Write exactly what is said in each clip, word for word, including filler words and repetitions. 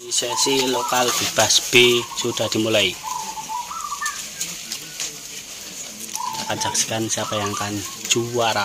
Sesi lokal bebas B sudah dimulai. Kita akan saksikan siapa yang akan juara.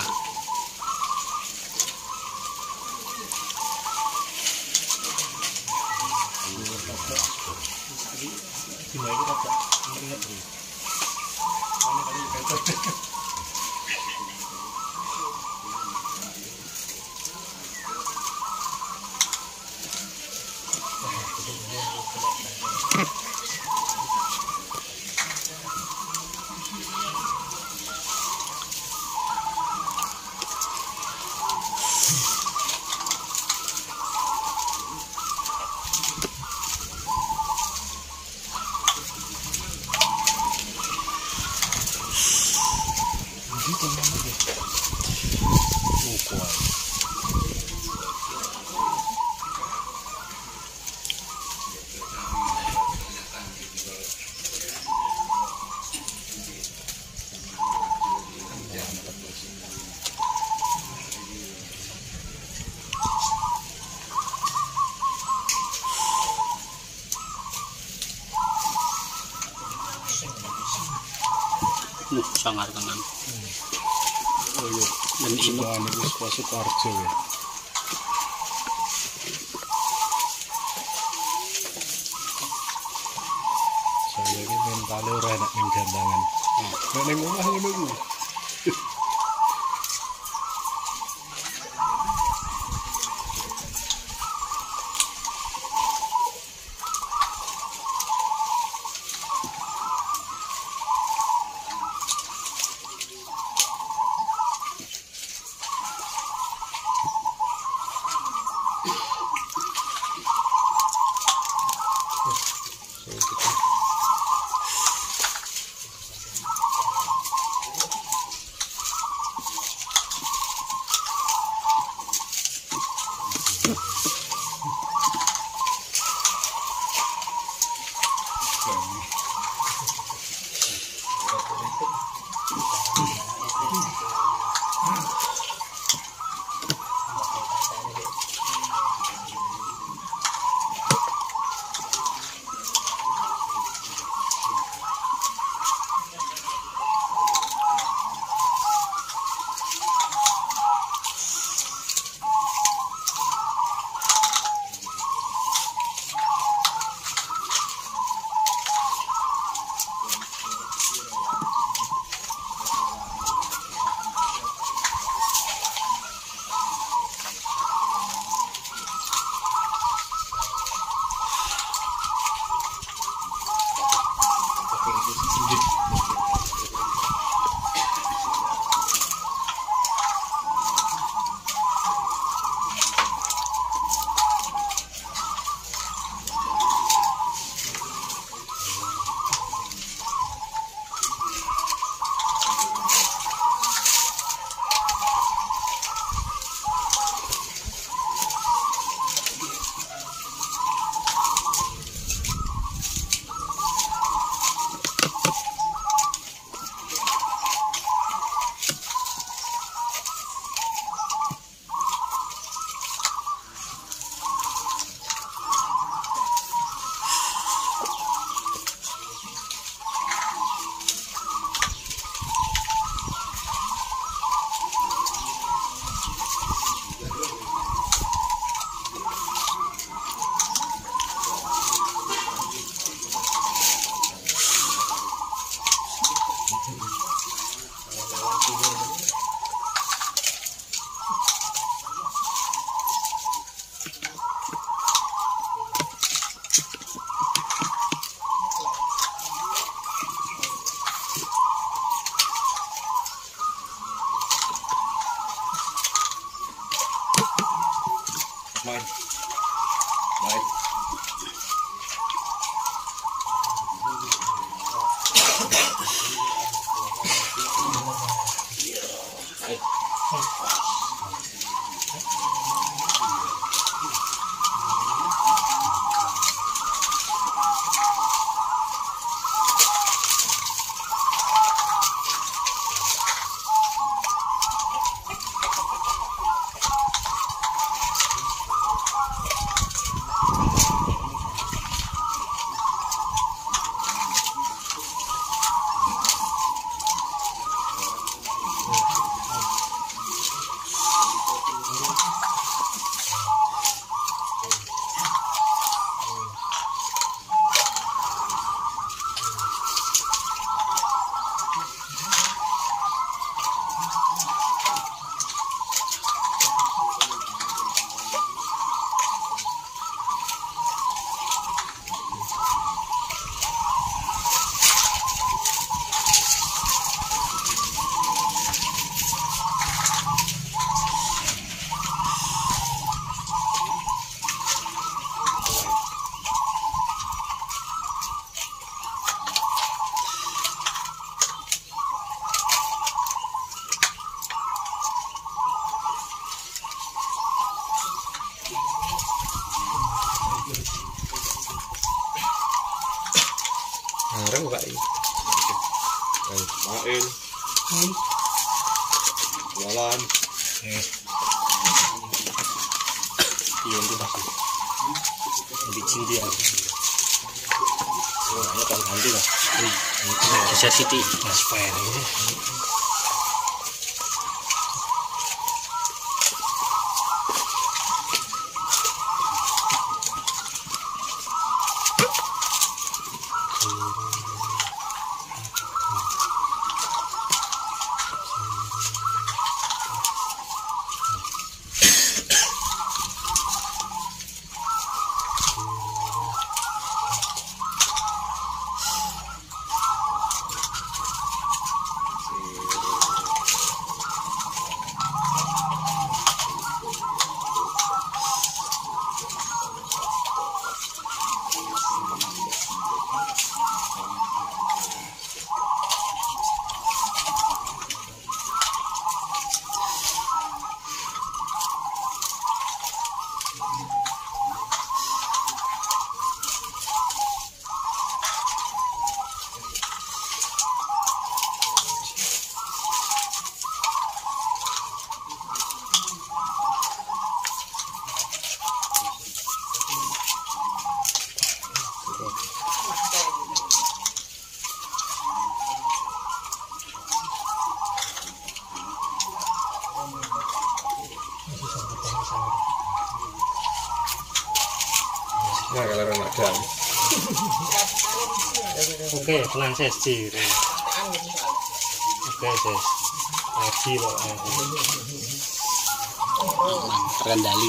Uh, sangar kanan. Oh iya, dan ini wis masuk Arjo ya. Saya ini mentalnya ora enak ning gandangan. Nek ning omah ngono kuwi. Areng Pak iki. Ayo, main. Hmm. Jalan. Eh. Iya, itu pasti. Bikin dia. Oh, ini kan ganti lah. Bisa City. Mas Fair ini. Nah, kalau Ramadan. Oke, pelan ses cir. Oke ses. Lagi loh. Terkendali.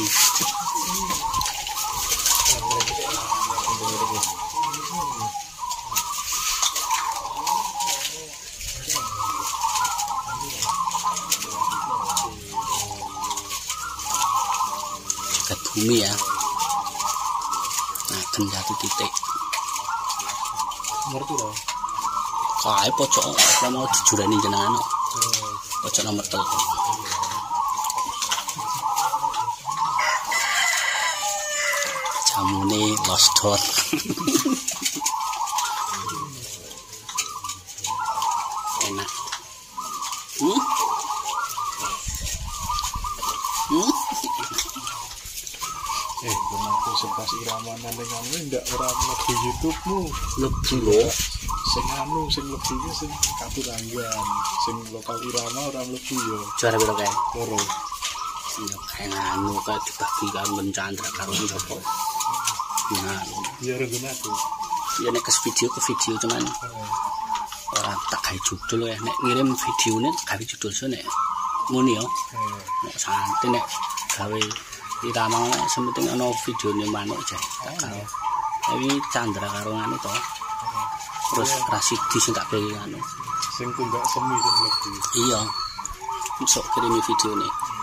Dekat bumi ya. Nah, satu titik. Nomor piro? Kae pojok apa mau dijurani jenengan kok. Pojok nomor telu. Jamune lost door. Enak. Hmm? Hmm? Eh, kenapa sepas irama dengan ndak ora mlebu YouTube-mu? Lebih lho. Sing anu sing lebihnya sing Katuranggan, sing lokal irama ora mlebu yo. Juara piro kae? Loro. Sing kae anu kae dibagi karo Mencandra karo Njopo. Nah, Ya rene aku. ya nek ke video ke video cuman ora tak gawe judul ya. Nek ngirim videone gawe judul so nek muni yo. Nek santai nek gawe irama nek sementing ana videone manuk aja. Tak gawe. Tapi Candra karo anu to. Terus Rasidi sing tak beli anu. Sing tunggak semi sing mlebu. Iya. Sok kirimi videone.